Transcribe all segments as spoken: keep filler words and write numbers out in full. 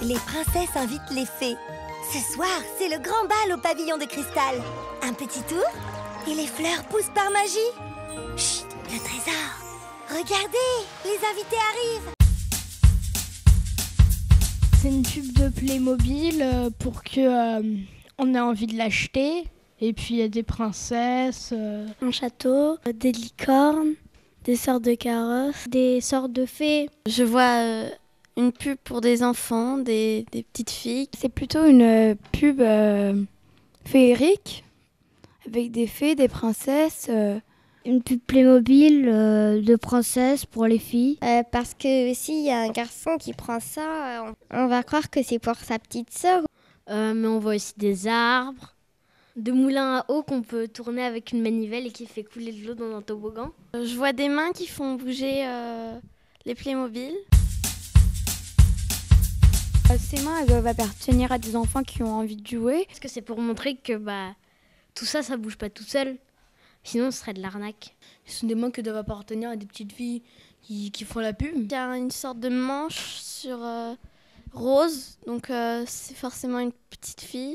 Les princesses invitent les fées. Ce soir, c'est le grand bal au pavillon de cristal. Un petit tour et les fleurs poussent par magie. Chut, le trésor. Regardez, les invités arrivent. C'est une pub de Playmobil euh, pour que euh, on ait envie de l'acheter. Et puis il y a des princesses, euh... un château, des licornes, des sortes de carrosses, des sortes de fées. Je vois euh, une pub pour des enfants, des, des petites filles. C'est plutôt une euh, pub euh, féerique avec des fées, des princesses. Euh... Une pub Playmobil euh, de princesse pour les filles. Euh, parce que s'il y a un garçon qui prend ça, on, on va croire que c'est pour sa petite sœur. Euh, mais on voit aussi des arbres, de moulins à eau qu'on peut tourner avec une manivelle et qui fait couler de l'eau dans un toboggan. Euh, je vois des mains qui font bouger euh, les Playmobil. Euh, ces mains, elles doivent appartenir à des enfants qui ont envie de jouer. Parce que c'est pour montrer que bah, tout ça, ça bouge pas tout seul. Sinon, ce serait de l'arnaque. Ce sont des mains qui doivent appartenir à des petites filles qui, qui font la pub. Il y a une sorte de manche sur euh, rose, donc euh, c'est forcément une petite fille.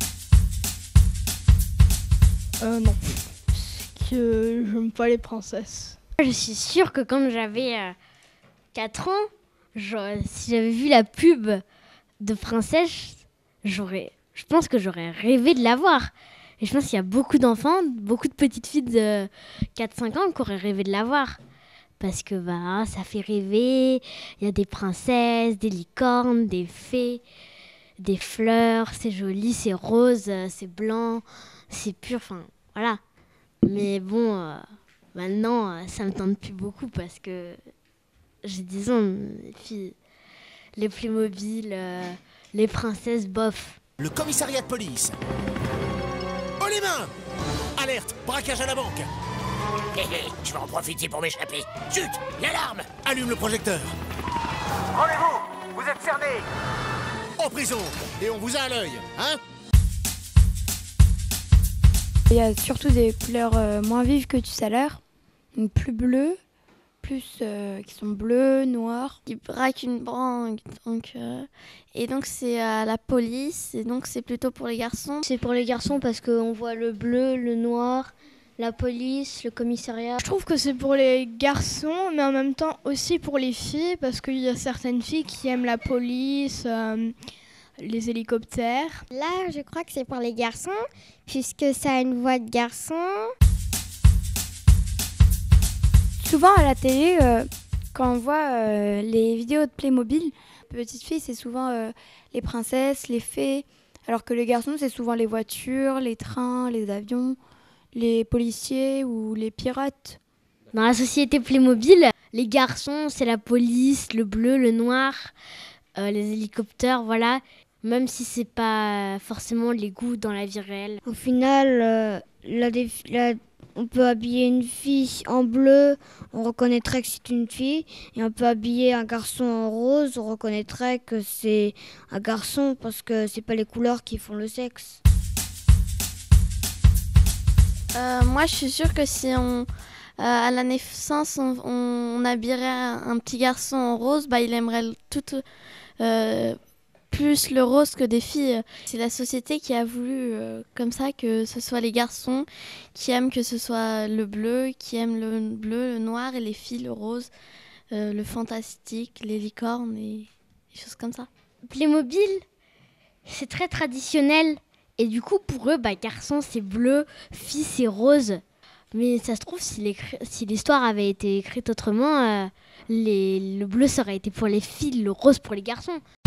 Euh, non. C'est que j'aime pas les princesses. Je suis sûre que quand j'avais euh, quatre ans, genre, si j'avais vu la pub de princesse, j'aurais, je pense que j'aurais rêvé de la voir. Et je pense qu'il y a beaucoup d'enfants, beaucoup de petites filles de quatre cinq ans qui auraient rêvé de la voir. Parce que bah, ça fait rêver, il y a des princesses, des licornes, des fées, des fleurs, c'est joli, c'est rose, c'est blanc, c'est pur, enfin voilà. Mais bon, euh, maintenant, euh, ça me tente plus beaucoup parce que j'ai dix ans, les filles, les Playmobil, euh, les princesses, bof. Le commissariat de police. Oh les mains! Alerte! Braquage à la banque! Hé hé, je vais en profiter pour m'échapper. Zut! L'alarme! Allume le projecteur! Rendez-vous! Vous êtes cernés! En prison! Et on vous a à l'œil, hein? Il y a surtout des couleurs euh, moins vives que tout à l'heure. Donc plus bleues, plus euh, qui sont bleues, noires. Ils braquent une banque, donc, euh, et donc c'est à la police, et donc c'est plutôt pour les garçons. C'est pour les garçons parce qu'on voit le bleu, le noir, la police, le commissariat. Je trouve que c'est pour les garçons, mais en même temps aussi pour les filles, parce qu'il y a certaines filles qui aiment la police, euh, les hélicoptères. Là, je crois que c'est pour les garçons, puisque ça a une voix de garçon. Souvent à la télé, euh, quand on voit euh, les vidéos de Playmobil, petites filles, c'est souvent euh, les princesses, les fées, alors que les garçons, c'est souvent les voitures, les trains, les avions, les policiers ou les pirates. Dans la société Playmobil, les garçons, c'est la police, le bleu, le noir, euh, les hélicoptères, voilà. Même si c'est pas forcément les goûts dans la vie réelle. Au final, euh, la défi- la on peut habiller une fille en bleu, on reconnaîtrait que c'est une fille. Et on peut habiller un garçon en rose, on reconnaîtrait que c'est un garçon parce que c'est pas les couleurs qui font le sexe. Euh, moi, je suis sûre que si on, euh, à la naissance, on, on habillerait un, un petit garçon en rose, bah, il aimerait tout, euh, plus le rose que des filles. C'est la société qui a voulu euh, comme ça que ce soit les garçons qui aiment que ce soit le bleu, qui aiment le bleu, le noir, et les filles le rose, euh, le fantastique, les licornes et des choses comme ça. Playmobil, c'est très traditionnel. Et du coup, pour eux, bah, garçon, c'est bleu, fille, c'est rose. Mais ça se trouve, si, si l'histoire avait été écrite autrement, euh, les, le bleu, ça aurait été pour les filles, le rose pour les garçons.